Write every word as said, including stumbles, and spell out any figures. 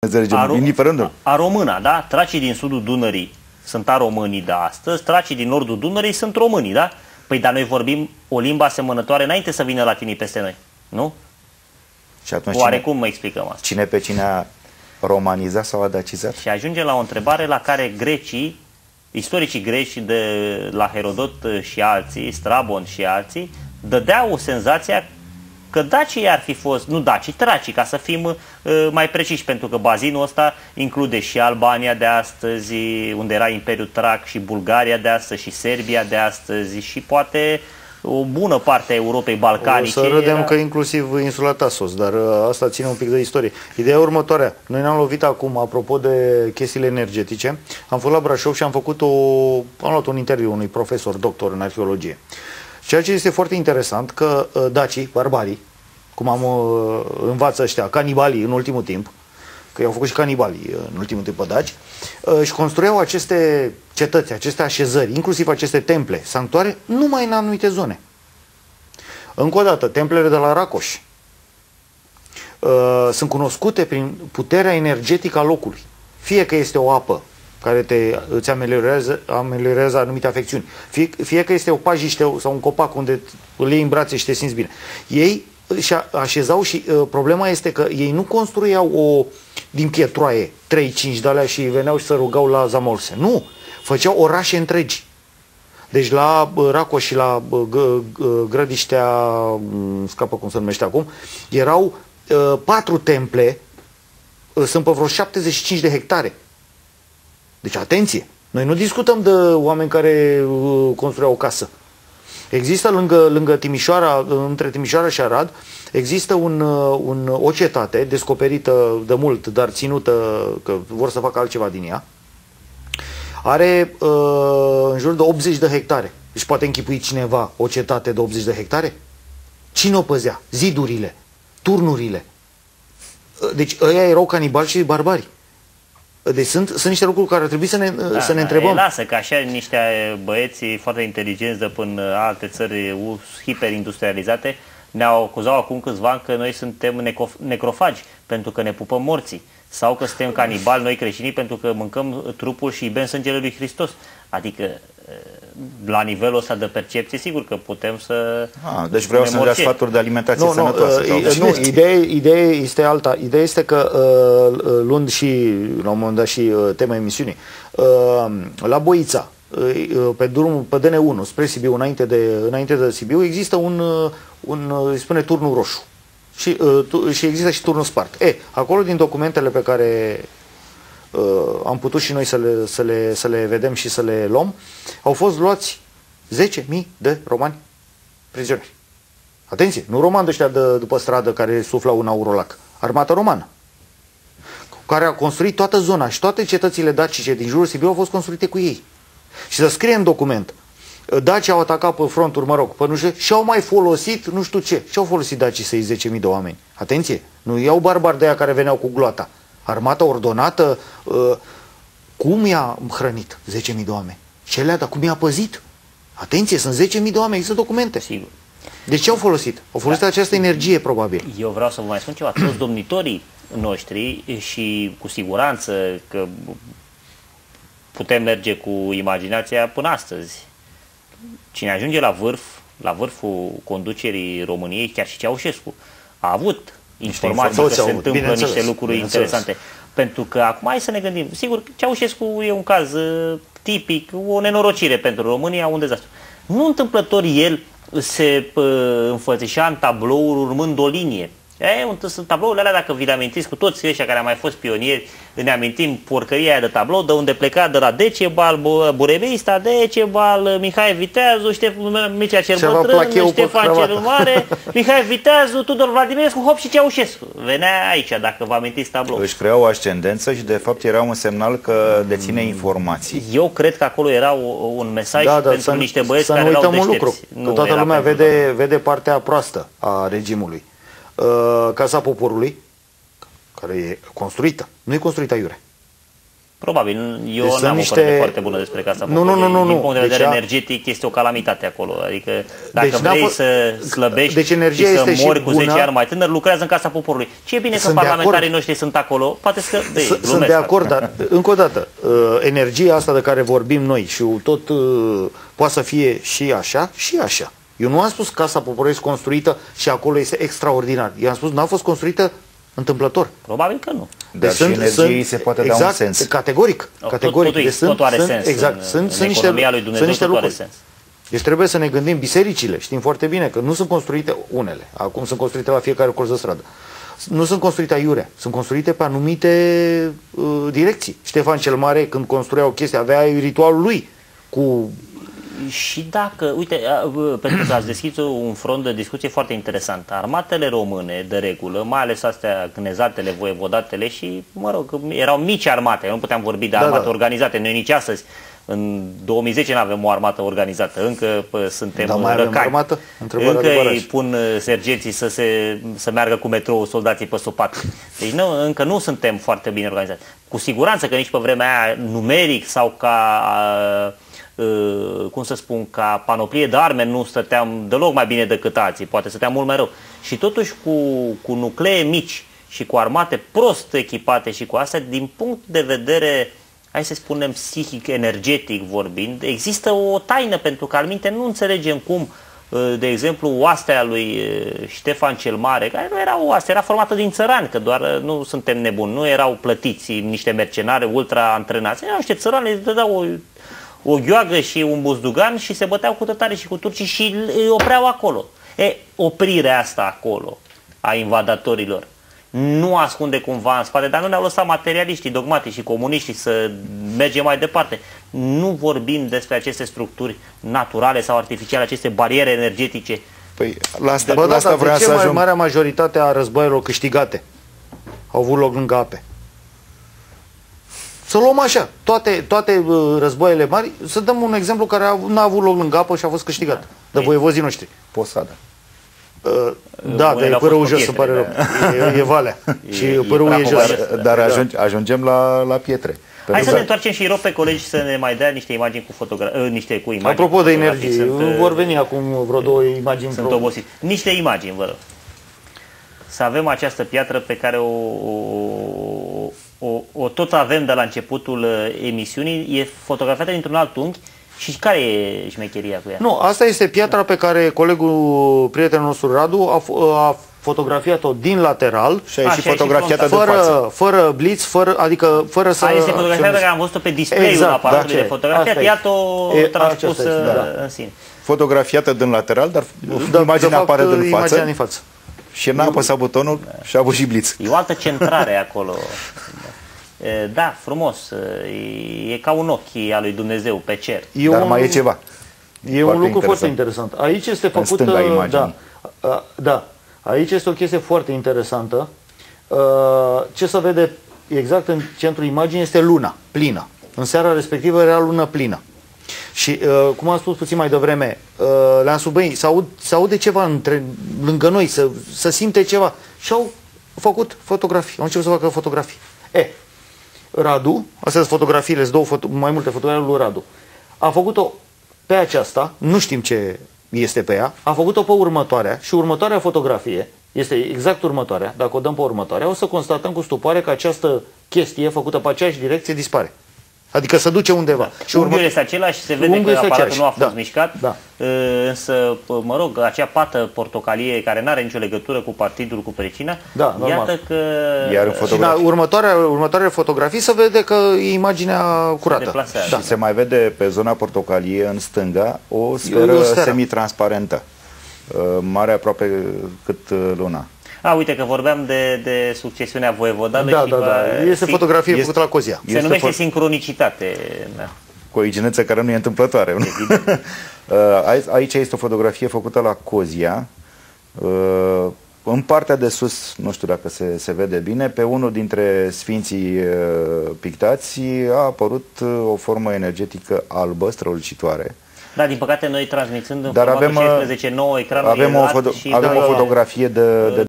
Înțelegem, indiferent. A româna, da? Tracii din sudul Dunării sunt a românii de astăzi, tracii din nordul Dunării sunt românii, da? Păi, dar noi vorbim o limbă asemănătoare înainte să vină latinii peste noi, nu? Și atunci oarecum mă explicăm asta. Cine pe cine a romanizat sau a dacizat? Și ajungem la o întrebare la care grecii, istoricii greci de la Herodot și alții, Strabon și alții, dădeau senzația că dacii ar fi fost, nu dacii, tracii, ca să fim uh, mai preciși, pentru că bazinul ăsta include și Albania de astăzi, unde era Imperiul Trac, și Bulgaria de astăzi, și Serbia de astăzi, și poate o bună parte a Europei balcanice. O să râdem era... că inclusiv insula Tasos, dar uh, asta ține un pic de istorie. Ideea următoarea. Noi ne-am lovit acum, apropo de chestiile energetice, am fost la Brașov și am făcut o, am luat un interviu unui profesor doctor în arheologie. Ceea ce este foarte interesant, că uh, dacii, barbarii, cum am uh, învață ăștia, canibalii în ultimul timp, că i-au făcut și canibalii uh, în ultimul timp pe daci, uh, și construiau aceste cetăți, aceste așezări, inclusiv aceste temple, sanctuare, numai în anumite zone. Încă o dată, templele de la Racoș uh, sunt cunoscute prin puterea energetică a locului. Fie că este o apă care te, îți ameliorează, ameliorează anumite afecțiuni, fie, fie că este o pajiște sau un copac unde îl iei în brațe și te simți bine. Ei și așezau și uh, problema este că ei nu construiau o din pietroaie, trei cinci de alea și veneau și se rugau la Zamolse. Nu! Făceau orașe întregi. Deci la uh, Racoș și la uh, Grădiștea, uh, scapă cum se numește acum, erau uh, patru temple, uh, sunt pe vreo șaptezeci și cinci de hectare. Deci atenție! Noi nu discutăm de oameni care uh, construiau o casă. Există lângă, lângă Timișoara, între Timișoara și Arad, există un, un, o cetate descoperită de mult, dar ținută, că vor să facă altceva din ea. Are uh, în jur de optzeci de hectare. Deci poate închipui cineva o cetate de optzeci de hectare? Cine o păzea? Zidurile, turnurile. Deci ăia erau canibali și barbari. Deci sunt, sunt niște lucruri care ar trebui să ne, da, să ne da, întrebăm. Lasă că așa niște băieți foarte inteligenți de până alte țări hiperindustrializate ne-au acuzat acum câțiva ani că noi suntem necrofagi pentru că ne pupăm morții, sau că suntem canibali noi creștinii pentru că mâncăm trupul și bem sângele lui Hristos. Adică la nivelul ăsta de percepție, sigur că putem să... A, deci vreau să-mi dea sfaturi de alimentație nu, sănătoasă. Nu, uh, nu ideea, ideea este alta. Ideea este că, uh, luând și, la un moment dat, și uh, tema emisiunii, uh, la Boița, uh, pe drumul, pe D N unu, spre Sibiu, înainte de, înainte de Sibiu, există un, uh, un îi spune, turnul roșu. Și, uh, tu, și există și turnul spart. E, acolo, din documentele pe care... Uh, am putut și noi să le, să, le, să le vedem și să le luăm, au fost luați zece mii de romani prizonieri. Atenție, nu romani de ăștia de, după stradă care suflau în Aurolac, armata romană, care a construit toată zona și toate cetățile dacice din jurul Sibiu au fost construite cu ei. Și să scrie în document, dacii au atacat pe fronturi, mă rog, pe nu știu, și au mai folosit nu știu ce. Și au folosit dacii să iei zece mii de oameni. Atenție, nu iau barbari de aia care veneau cu gloata. Armata ordonată, uh, cum i-a hrănit zece mii de oameni? Ce le-a dat? Cum i-a păzit? Atenție, sunt zece mii de oameni, există documente. Sigur. De ce au folosit? Au folosit da. această energie, probabil. Eu vreau să vă mai spun ceva. Toți domnitorii noștri, și cu siguranță că putem merge cu imaginația până astăzi. Cine ajunge la vârf, la vârful conducerii României, chiar și Ceaușescu, a avut informații că se întâmplă niște lucruri interesante. Pentru că acum hai să ne gândim. Sigur, Ceaușescu e un caz uh, tipic, o nenorocire pentru România, un dezastru. Nu întâmplător el se uh, înfățișa în tablouri urmând o linie. E, sunt tablourile alea, dacă vi le amintiți cu toți ăștia care au mai fost pionieri, ne amintim porcăria aia de tablou, de unde pleca de la Decebal, Burevista, Decebal, Mihai Viteazu, Ștef, Mircea cel Bătrân, Ștefan cel Mare, Mihai Viteazu, Tudor Vladimirescu, hop, și Ceaușescu. Venea aici, dacă vă amintiți tablou. Își crea o ascendență și de fapt era un semnal că deține informații. Eu cred că acolo era un mesaj da, da, pentru să, niște băieți să care nu erau uităm un lucru, că toată lumea vede, vede partea proastă a regimului. Uh, Casa Poporului, care e construită, nu e construită aiurea. Probabil. Eu Deci n-am niște... o părere foarte bună despre Casa nu, Poporului. nu, nu, nu, Din nu. punct de Deci vedere a... energetic este o calamitate acolo. Adică dacă deci vrei fost... să slăbești deci energia și să este mori și cu bună... zece ani mai tânăr, lucrează în Casa Poporului. Ce e bine sunt că parlamentarii noștri sunt acolo. Poate că... De, sunt glumesc, de acord, dar încă o dată, energia asta de care vorbim noi și tot poate să fie și așa și așa. Eu nu am spus Casa Poporului este construită și acolo este extraordinar. Eu am spus n-a fost construită întâmplător. Probabil că nu. Dar deci și sunt, energiei se poate exact, da un sens. Categoric. categoric. Tot, deci sunt, totul are sunt, sens. Exact. În, sunt, în sunt niște, economia lui Dumnezeu sunt niște totul lucruri. are sens. Deci trebuie să ne gândim, bisericile, știm foarte bine că nu sunt construite unele, acum sunt construite la fiecare colț de stradă. Nu sunt construite aiurea, sunt construite pe anumite uh, direcții. Ștefan cel Mare, când construia o chestie, avea ritualul lui cu... Și dacă, uite, pentru că ați deschis un front de discuție foarte interesant, armatele române, de regulă, mai ales astea cnezatele, voievodatele și, mă rog, erau mici armate, nu puteam vorbi de armate da, da. organizate, noi nici astăzi, în două mii zece nu avem o armată organizată, încă pă, suntem da, mai răcani, armată? încă îi pun sergenții să, se, să meargă cu metrou soldații pe sopat. Deci nu, încă nu suntem foarte bine organizați. Cu siguranță că nici pe vremea aia, numeric sau ca... Uh, cum să spun, ca panoplie de arme nu stăteam deloc mai bine decât alții, poate stăteam mult mai rău. Și totuși cu, cu nuclee mici și cu armate prost echipate și cu astea, din punct de vedere, hai să spunem, psihic, energetic vorbind, există o taină, pentru că alminte nu înțelegem cum, uh, de exemplu, oastea lui uh, Ștefan cel Mare, care nu era o oaste, era formată din țărani, că doar uh, nu suntem nebuni, nu erau plătiți niște mercenari ultra antrenați, erau niște țărani, le dădeau o o gheoagă și un buzdugan și se băteau cu tătarii și cu turcii și îi opreau acolo. E, oprirea asta acolo a invadatorilor nu ascunde cumva în spate, dar nu ne-au lăsat materialiștii, dogmatici și comuniștii să mergem mai departe. Nu vorbim despre aceste structuri naturale sau artificiale, aceste bariere energetice. Păi, la asta, Bă, la asta da, vreau de să ce ajung. mai marea majoritate a războaielor câștigate au avut loc lângă ape? Să luăm așa, toate, toate uh, războaiele mari, să dăm un exemplu care n-a avut loc lângă apă și a fost câștigat, da. de voievozii noștri. Posada. Uh, da, dar e părâul jos, îmi pare rău. E, e valea. E, și e părâul e jos. Dar, dar ajunge, ajungem la, la pietre. Hai să ne întoarcem și rog pe colegi să ne mai dea niște imagini cu fotografii, niște cu imagini. Apropo de energie, sunt, vor veni acum vreo două imagini. Sunt obosit. Niște imagini, vă rog. Să avem această piatră pe care o, o, o, o tot avem de la începutul emisiunii, e fotografiată dintr-un alt unghi. Și care e șmecheria cu ea? Nu, asta este piatra pe care colegul, prietenul nostru Radu a, a fotografiat-o din lateral. Și a ieșit fotografiată de fără, față. Fără blitz, fără, adică fără să... A, este fotografia pe care am văzut-o pe display-ul exact, aparatului da, de fotografie, iată-o transpusă da. în sine. Fotografiată din lateral, dar da, imaginea apare din față. Din față. Și n-a apăsat butonul și a avut și blitz. E o altă centrare acolo. Da, frumos. E ca un ochi al lui Dumnezeu pe cer. E Dar un, mai e ceva. E un lucru interesant. foarte interesant. Aici este făcută... Da, da, aici este o chestie foarte interesantă. Ce se vede exact în centrul imaginii este luna, plină. În seara respectivă era lună plină. Și, uh, cum am spus puțin mai devreme, uh, le-am spus, băi, se aude, se aude ceva între, lângă noi, să, să simte ceva. Și au făcut fotografii, au început să facă fotografii. E, Radu, astea sunt fotografiile, sunt două foto, mai multe fotografii lui Radu, a făcut-o pe aceasta, nu știm ce este pe ea, a făcut-o pe următoarea și următoarea fotografie, este exact următoarea, dacă o dăm pe următoarea, o să constatăm cu stupoare că această chestie făcută pe aceeași direcție dispare. Adică se duce undeva. Da. Și unghiul este același și se vede că aparatul aceeași. nu a fost da. mișcat, da. însă, mă rog, acea pată portocalie care nu are nicio legătură cu partidul, cu Pericina, da, iată că... Iar în și la următoarea, următoarea fotografie se vede că e imaginea curată. Se da. Și se mai vede pe zona portocalie, în stânga, o sferă semitransparentă, mare aproape cât luna. A, uite că vorbeam de, de succesiunea voievodală da, și da, da. Este fotografie este, făcută la Cozia. Se numește sincronicitate. Da. Coincidență care nu e întâmplătoare. Aici este o fotografie făcută la Cozia. În partea de sus, nu știu dacă se, se vede bine, pe unul dintre sfinții pictați a apărut o formă energetică albă, strălucitoare. Da, din păcate noi transmițând în Dar avem, șaisprezece nouă ecranul avem o, foto și avem o fotografie de, de